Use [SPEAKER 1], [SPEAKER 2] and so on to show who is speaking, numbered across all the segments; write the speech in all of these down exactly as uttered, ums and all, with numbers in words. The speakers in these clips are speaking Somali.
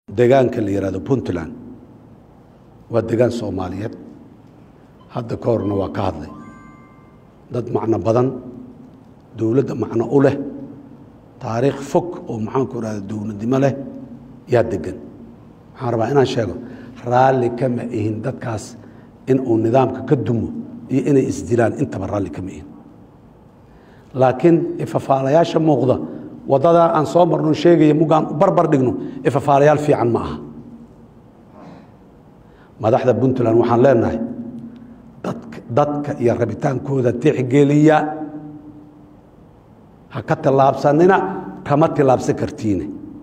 [SPEAKER 1] deegaanka la yiraahdo Puntland waa deegaan Soomaaliyeed hadda ka horna waa ka hadlay dad macna badan dawladda macna u leh taariikh fog oo maxaan ku raad dawladnimo leh yaa degan waxaan rabaa inaan sheego raali kama ihin dadkaas in uu nidaamka ka dumo iyo inay isdilaan intaba raali kama ihin laakiin ifafaalayaasha muuqda wadada aan soo marno sheegay mugaan barbar dhigno ifafaalayaal fiican ma aha madaxda Puntland waxaan leenahay dadka dadka iyo rabitaankooda tixgeliya ha ka talaabsanina kama talaabsan kartiin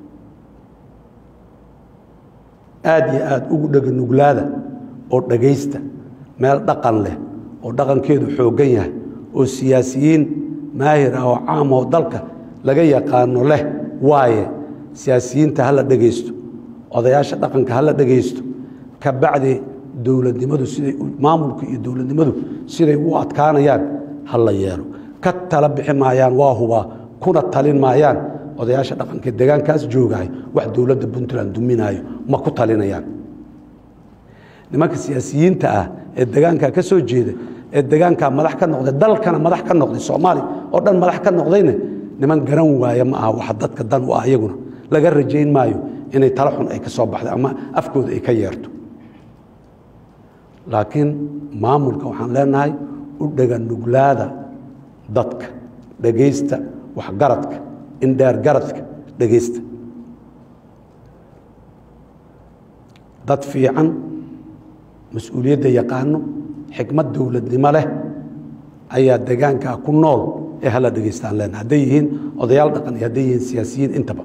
[SPEAKER 1] aad iyo aad ugu dhagan nuglaada oo dhageysta meel dhaqan leh oo dhaqankeedu xoogan yahay oo siyaasiyiin maahir ah oo caam oo dalka laga yaqaano leh waaye siyaasiyiinta hala dhageysto odayaasha dhaqanka hala dhageysto ka bacdi dawladnimadu siday maamulka iyo dawladnimadu siday u adkaanayaan hala yeelo ka tala bixi maayaan waa huba kuna talin maayaan odayaasha dhaqanka deegaankaas joogay wax dawladda Puntland duminaayo ma ku talinayaan nimanka siyaasiyiinta ah ee deegaanka ka soo jeeda ee deegaanka madax ka noqday dalkana madax ka noqday Soomaali oo dhan madax ka noqdayna niman garan waaya ma aha wax dadka dan u ah iyaguna laga rajayn maayo inay tala xun ay ka soo baxdo ama afkooda ay ka yeerto laakiin maamulka waxaan leenahay u dhagan nuglaada dadka dhageysta wax garadka in dheer garadka dhageysta dad fiican mas'uuliyadda yaqaano xikmad dawladnimo leh ayaa deegaanka ku nool ee hala dhageystaan leen haday yihiin odayaal dhaqan iyo haday yihiin siyaasiyiin intaba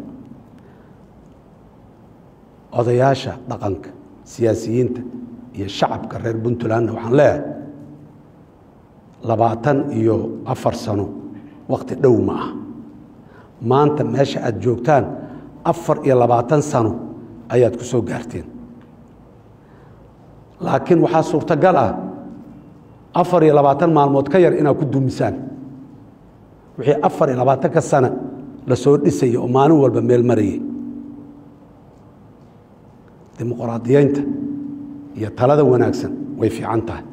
[SPEAKER 1] odayaasha dhaqanka siyaasiyiinta iyo shacabka reer Puntland waxaan leeyahay labaatan iyo afar sano waqti dhow ma ah maanta meesha aad joogtaan afar iyo labaatan sano ayaad ku soo gaarteen laakiin waxa suurtagal ah afar iyo labaatan maalmood ka yar inaad ku dumisaan wixii afar iyo labaatan ka sano la soo dhisay oo maalin walba meel marayay dimuqraadiyeynta iyo talada wanaagsan way fiican tahay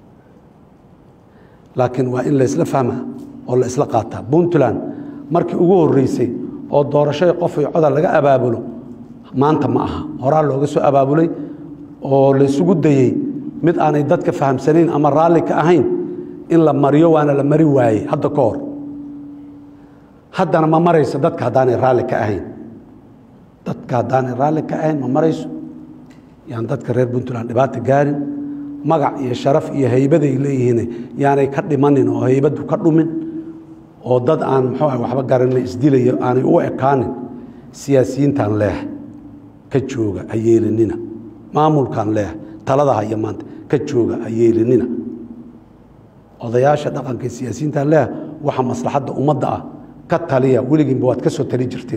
[SPEAKER 1] laakiin waa in la isla fahmaa oo la isla qaataa Puntland markii ugu horeysay oo doorasho qof iyo codal laga abaabulo maanta ma aha horaa looga soo abaabulay oo la isugu dayay mid aanay dadka fahamsanayn ama raali ka ahayn in la mariyo waana la mari waayay hadda ka hor haddana ma marayso dadka haddaanay raali ka ahayn dadka haddaanay raali ka ahayn ma marayso yaan dadka reer Puntland dhibaato gaarin magac iyo sharaf iyo haybad ay leeyihiin yaanay ka dhimanin oo haybadu ka dhumin oo dad aan muxuu ah waxba garanay isdilayo aanay u ekaanin siyaasiyiintan leeh ka jooga ayeelinina maamulkan leeh talada haya maanta ka jooga ayeelinina odayaasha dhaqanka siyaasiyiintan leeh waxa maslaxada ummadda ah ka taliya weligiin baad ka soo tali jirteen